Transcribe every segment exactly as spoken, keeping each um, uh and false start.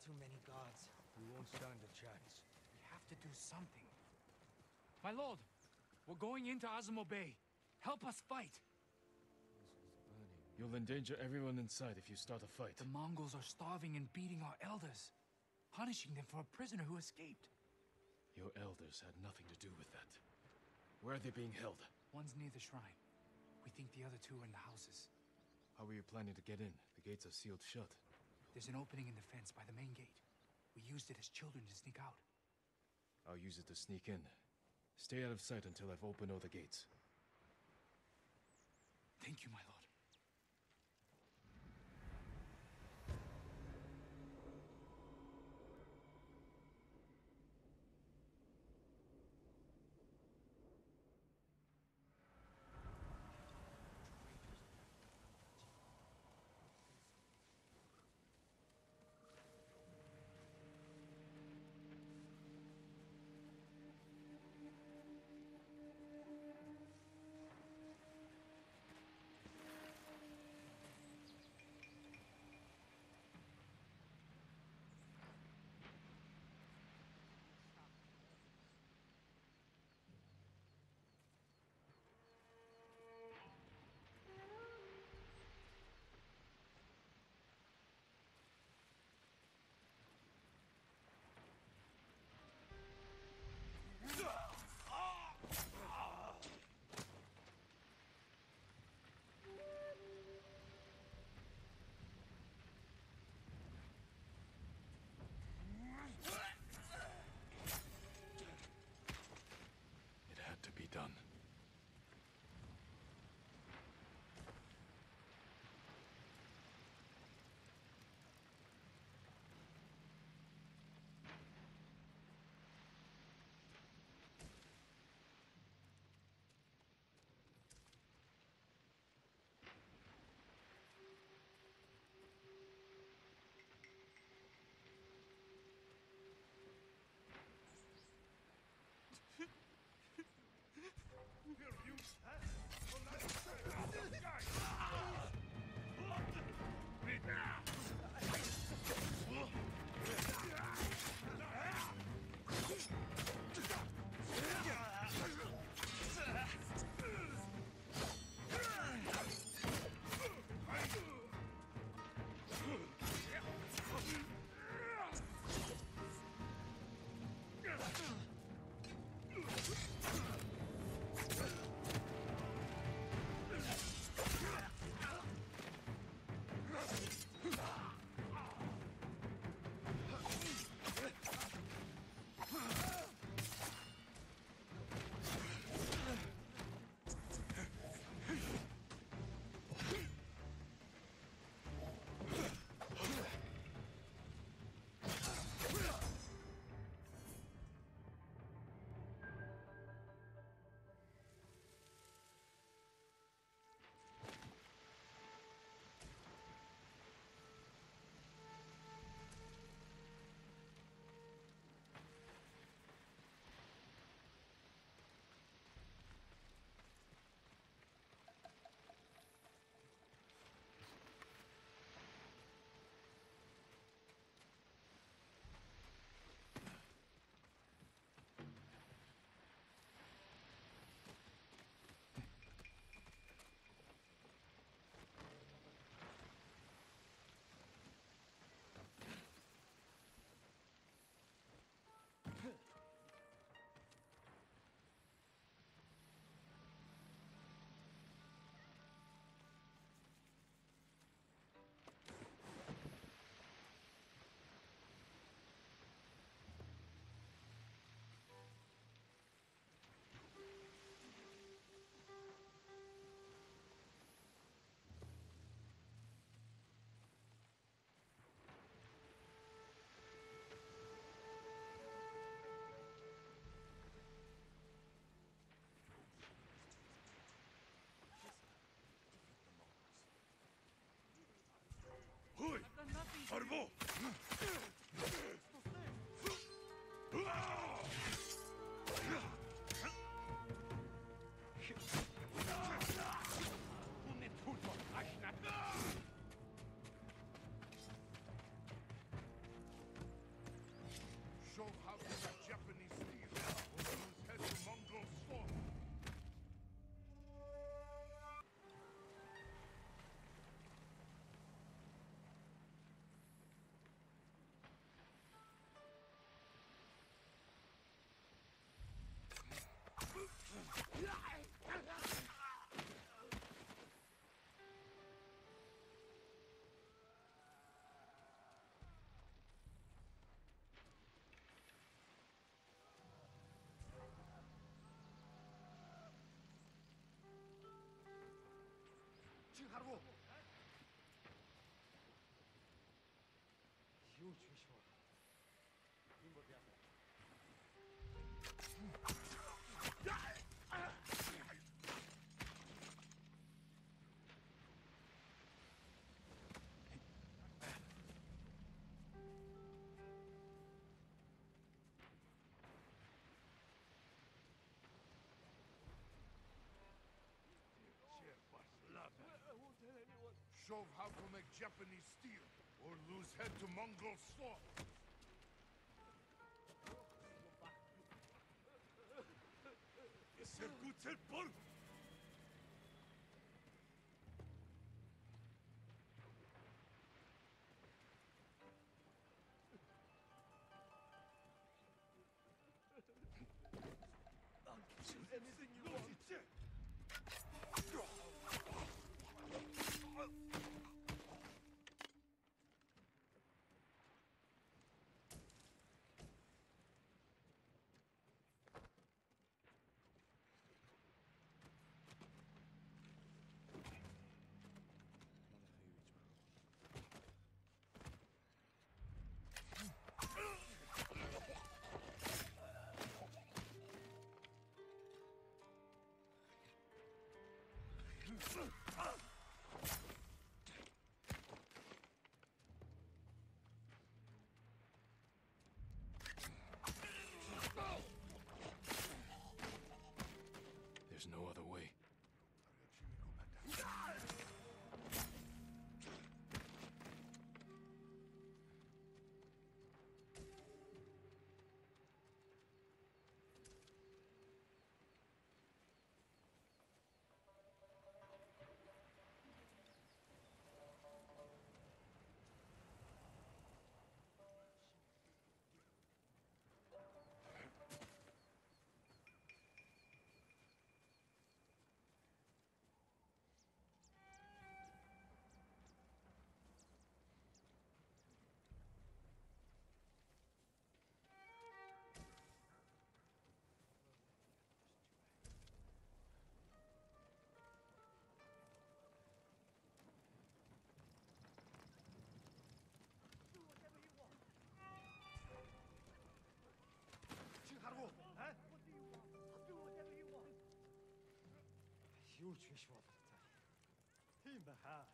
too many gods. We won't stand a chance. We have to do something. My lord, we're going into Azamo Bay. Help us fight. You'll endanger everyone inside if you start a fight. The Mongols are starving and beating our elders, punishing them for a prisoner who escaped. Your elders had nothing to do with that. Where are they being held? One's near the shrine. We think the other two are in the houses. How are you planning to get in? The gates are sealed shut. There's an opening in the fence by the main gate. We used it as children to sneak out. I'll use it to sneak in. Stay out of sight until I've opened all the gates. Thank you, my lord. Huge visual. Shove how to make Japanese steel, or lose head to Mongol sword. Serkutselpor! Anything you want. There's no other way. Huge visual. Team Bahar.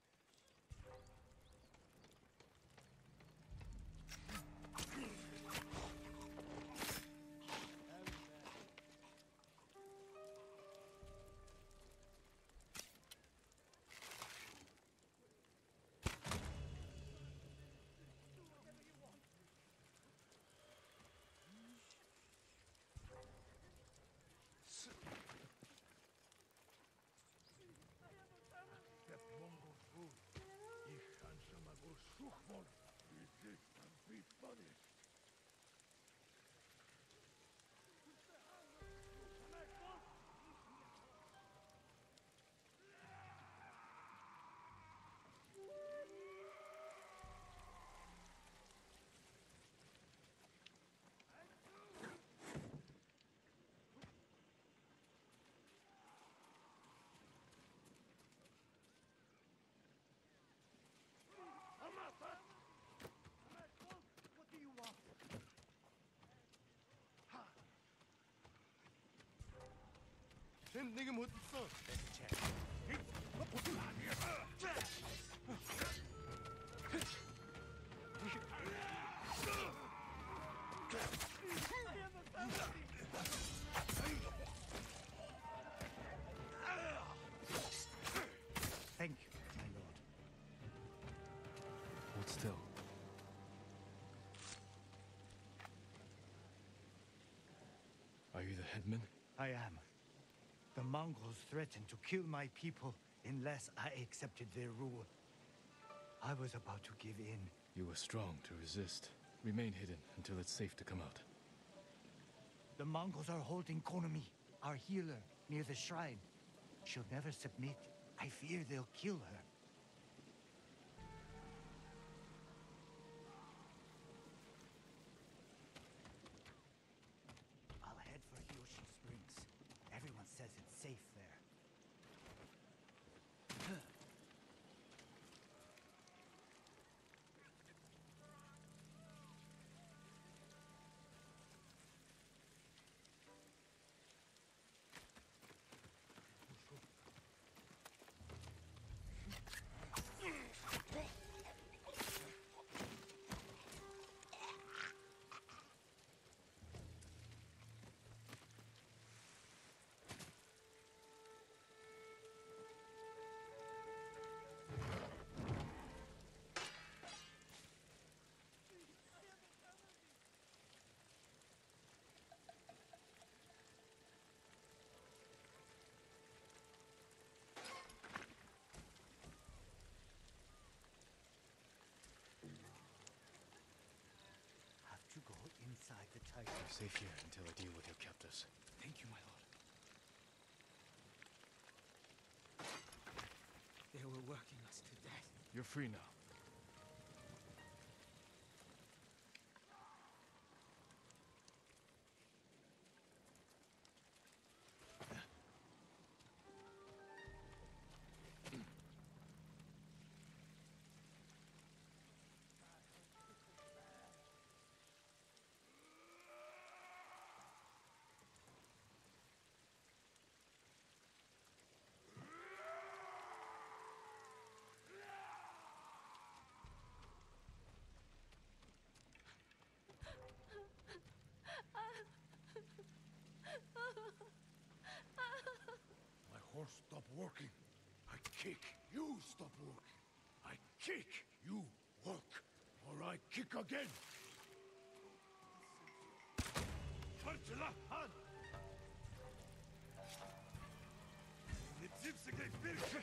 That Mongol fool. Ich handsome Magor Shukhmon. Resist and be punished. What do you want? 쟨 내게 못 있어. Thank you, my lord. Hold still. Are you the headman? I am. The Mongols threatened to kill my people unless I accepted their rule. I was about to give in. You were strong to resist. Remain hidden until it's safe to come out. The Mongols are holding Konomi, our healer, near the shrine. She'll never submit. I fear they'll kill her. I'll head for Hiyoshi Springs. Everyone says it's safe there. alongside the Titan. You're safe here until I deal with your captors. Thank you, my lord. They were working us to death. You're free now. My horse stopped working. I kick. You stop working. I kick. You work. Or I kick again. Falsche Hand! Mit Zipsige Birke!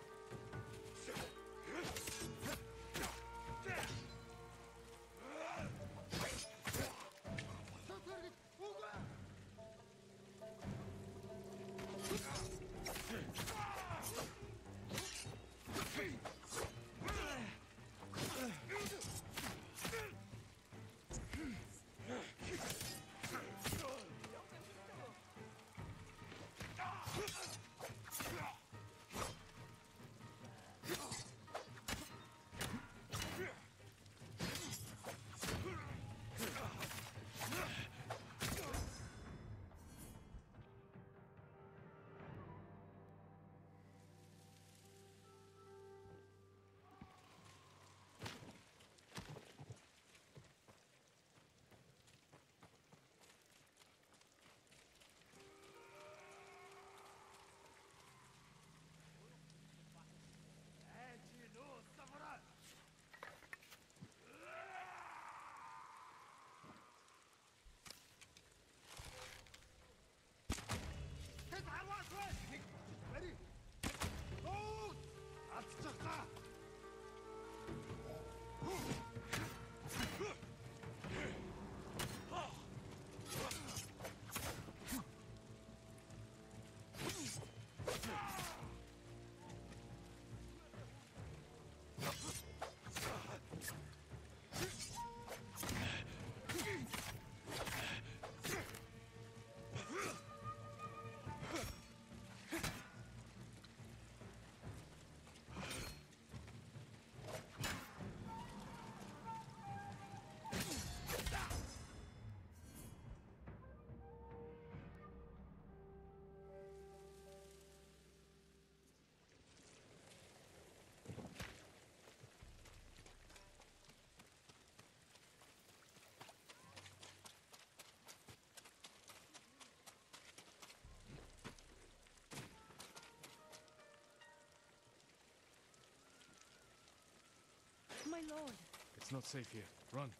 My lord. It's not safe here. Run.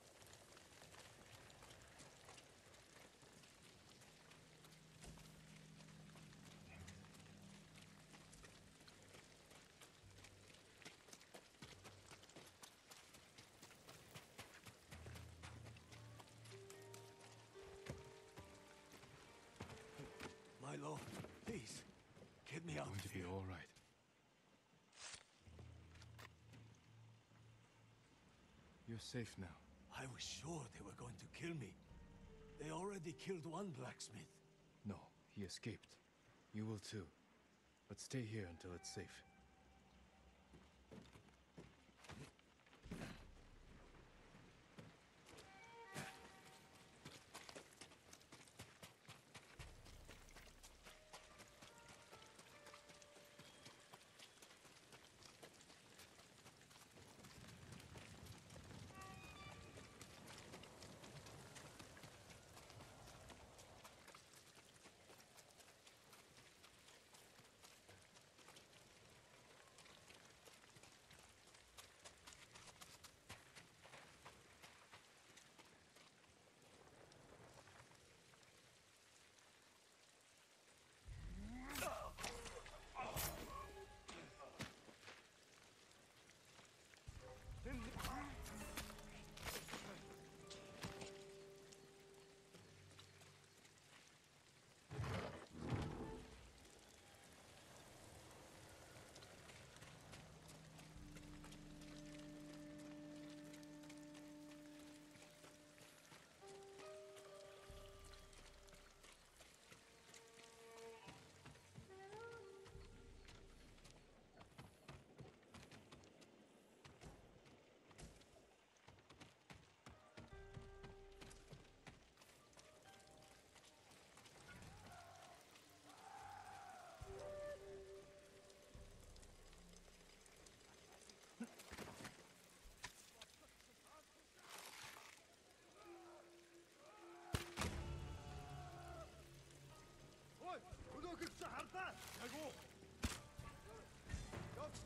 My lord, please, get me out Going of to be here. all right. You're safe now. I was sure they were going to kill me. They already killed one blacksmith. No, he escaped. You will too. But stay here until it's safe.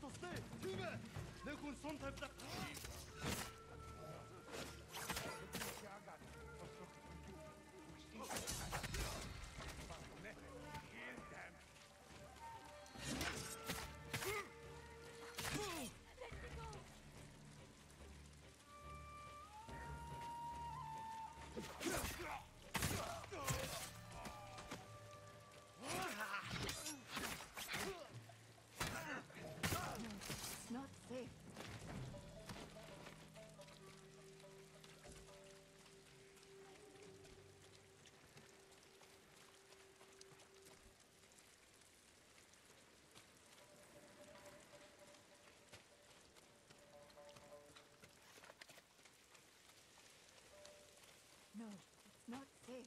stay! Tinge! Ne kun sonntag da... It's not safe. No, it's not safe.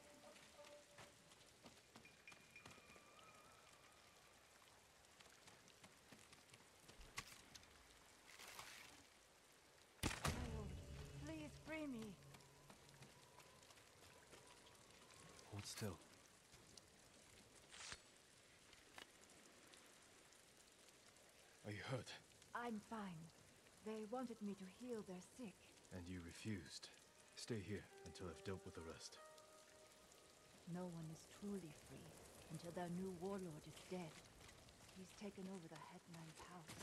Child, please free me. Hold still. Are you hurt? I'm fine. They wanted me to heal their sick. And you refused. Stay here until I've dealt with the rest. No one is truly free until their new warlord is dead. He's taken over the headman's house.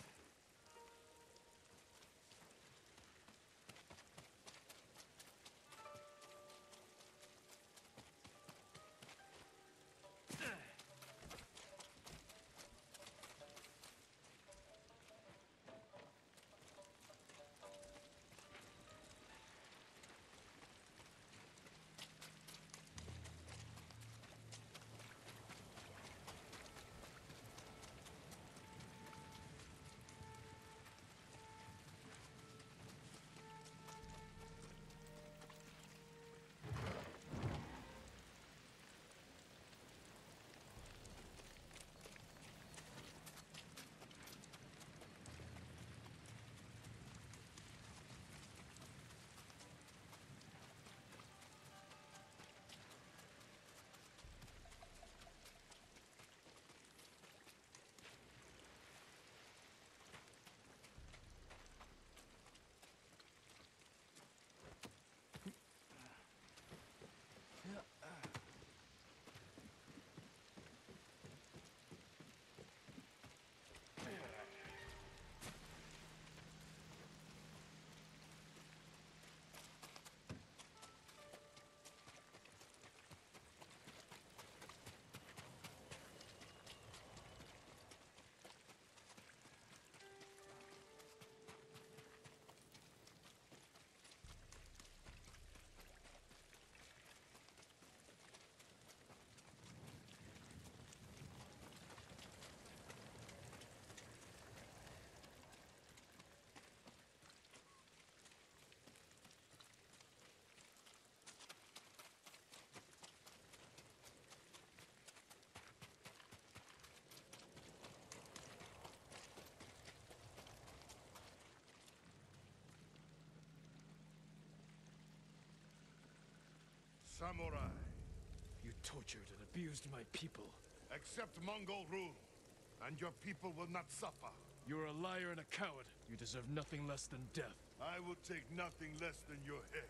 Samurai, You tortured and abused my people. accept Mongol rule, and your people will not suffer. You're a liar and a coward. You deserve nothing less than death. I will take nothing less than your head.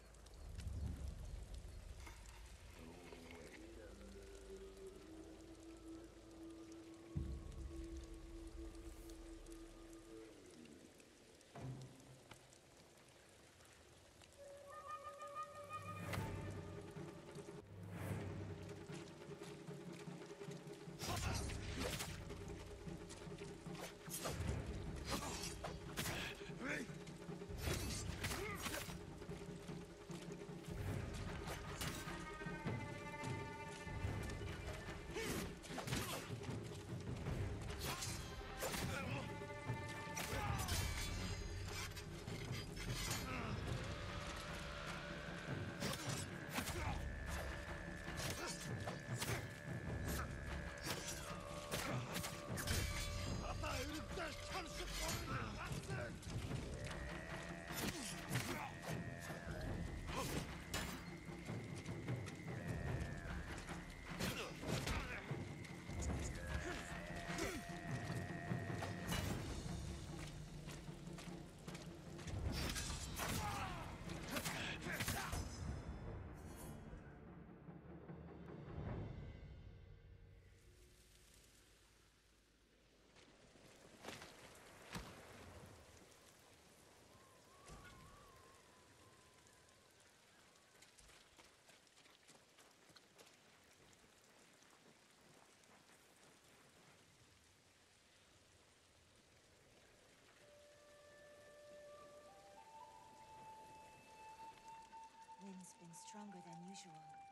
something stronger than usual.